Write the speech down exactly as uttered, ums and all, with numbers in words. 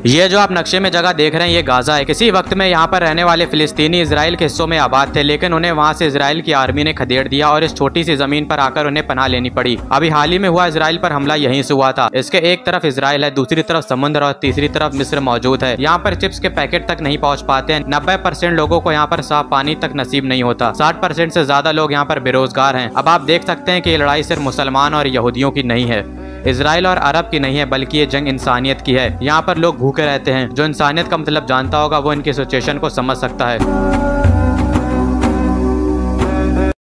ये जो आप नक्शे में जगह देख रहे हैं ये गाजा है। किसी वक्त में यहाँ पर रहने वाले फिलिस्तीनी इजराइल के हिस्सों में आबाद थे, लेकिन उन्हें वहाँ से इजराइल की आर्मी ने खदेड़ दिया और इस छोटी सी जमीन पर आकर उन्हें पनाह लेनी पड़ी। अभी हाल ही में हुआ इजराइल पर हमला यहीं से हुआ था। इसके एक तरफ इजराइल है, दूसरी तरफ समुद्र और तीसरी तरफ मिस्र मौजूद है। यहाँ पर चिप्स के पैकेट तक नहीं पहुँच पाते हैं। नब्बे परसेंट लोगों को यहाँ पर साफ पानी तक नसीब नहीं होता। साठ परसेंट से ज्यादा लोग यहाँ पर बेरोजगार हैं। अब आप देख सकते हैं कि ये लड़ाई सिर्फ मुसलमान और यहूदियों की नहीं है, इजराइल और अरब की नहीं है, बल्कि ये जंग इंसानियत की है। यहाँ पर लोग भूखे रहते हैं। जो इंसानियत का मतलब जानता होगा वो इनकी सिचुएशन को समझ सकता है।